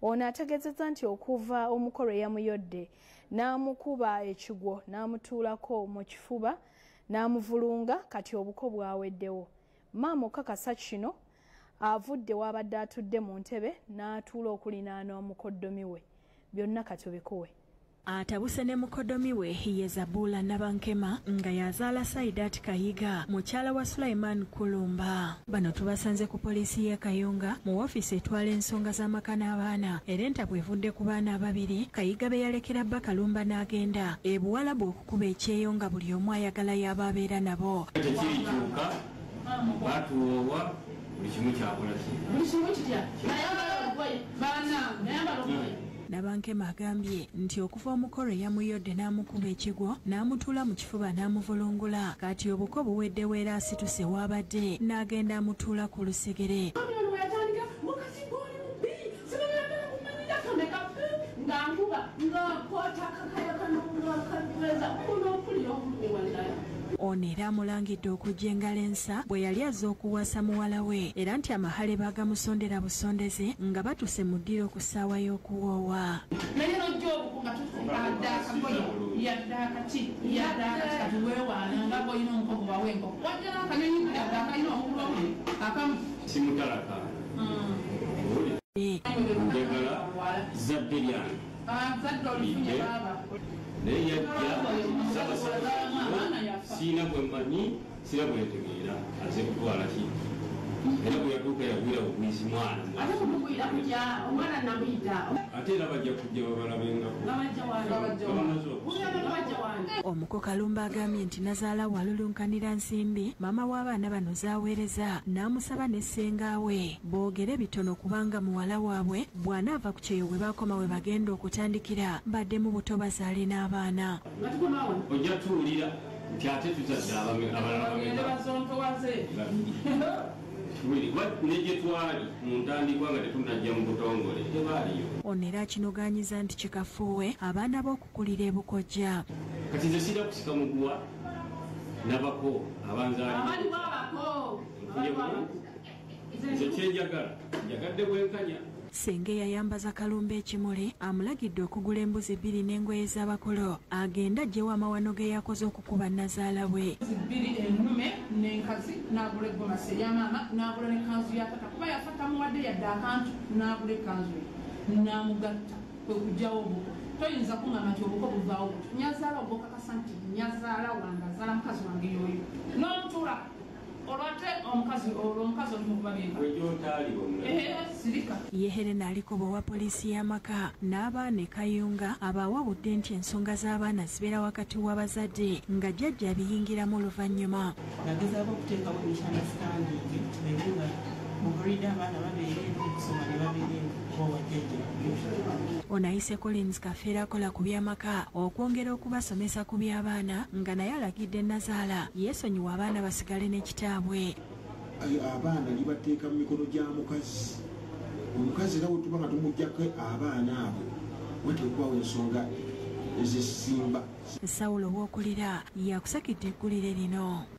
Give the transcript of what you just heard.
Ono ategeezezza nti okuva omukolo eyamuyodde n'amukuba ekigwo n'amutuulako mu kifuba n'amuvulunga kati obuko bwaweddewo. Maama okakasa kino avudde w'abadde atudde mu ntebe n'atuula okulinaana omukoddomi we. Byonna kati obikuwe. Atabuse ne mukoddomi we ye Nnazaala Nabankema nga yazaala Saidat Kayiga mukyala wa Sulaiman Kulumba. Bano tubasanze ku poliisi y'e Kayunga mu woofiisi etwala ensonga z'amaka n'abaana era entabwe evudde ku baana ababiri Kayiga be yalekera bba Kalumba n'agenda e Buwalabu okukuba ekyeyo nga buli omu ayagala y'aba abeera nabo. Tekirikyuka batuwowa buli kimu kyakola Nabankema agambye nti okuva omukolo eyamuyodde n'amukuba ekigwo n'amutuula mu kifuba n'amuvulungula kati obuko buweddewo era asituse w'abadde n'agenda amutuula ku lusegere. Ono era amulangidde okujja engalo ensa bwe yali azze okuwasa muwala we era nti amahale bagamusondera busondeze nga batuse mu ddiro ku ssaawa y'okuwoowa. Sina bwemmanyi sira bwetegeera aze kutwala ki era bwe yatuuka yagwira bugwisi mwana ate era bajja kujja babalabengako. Omuko Kalumba agambye nti Nnazaala walulunkanira nsimbi maama w'abaana bano z'aweereza n'amusaba ne ssenga we boogere bitono kubanga muwala waabwe bw'anaava ku kyeyo we baakoma we bagenda okutandikira badde mu buto bazaale n'abaana. Ojja tuwulira nti ate tuzadde abalala negye twali mu ntandikwa nga tetunajja mu butongole tebaaliyo. Ono era akinoganyiza nti kikafuuwe abaana b'okukulira e Bukojja. Kati nze sira kusika muguwa nabako nze kyenjagala njagadde bwenkanya. Senge yayambaza Kalumba ekimuli amulagidde okugula embuzi 2 n'engoye z'abakolo agenda ajjewo amawano ge yakoze okukuba Nnazaala we. 2 ennume n'enkazi n'agula eggomasi eya maama n'agula n'ekkanzu ya tata kuba yafa muwadde yadde akantu n'agula ekkanzu ye n'amugatta kwe kujjawo obuko. Toyinza kuŋŋamba nti obuko buvaawo buti. Nnazaala ogw'okakasa nti Nnazaala wange azaala mukazi wange y'oyo n'omutuula olwate omukazi oli mu kubabenga sirika. Ye Helena alikoba owa poliisi y'amaka n'abaana e Kayunga abaawabudde nti ensonga z'abaana zibeera wakati w'abazadde nga jjajja biyingiramu oluvannyuma. Nagezaako okuteekawo misunderstanding nga mubuulidde abaana babeere okusoma ne babeere owajjajja. Ono ayise Collins Kafeera akola ku by'amaka okwongera okubasomesa ku by'abaana nga naye alagidde Nnazaala yeesonyiwa abaana basigale n'ekitaabwe. Abaana libateeka mu mikono gya mukazi. Omukazi era bwe tuba nga tumuggyako abaana abo wetekubaawo ensonga ezisimba. Sawulo w'okulira yakusakidde eggulire lino.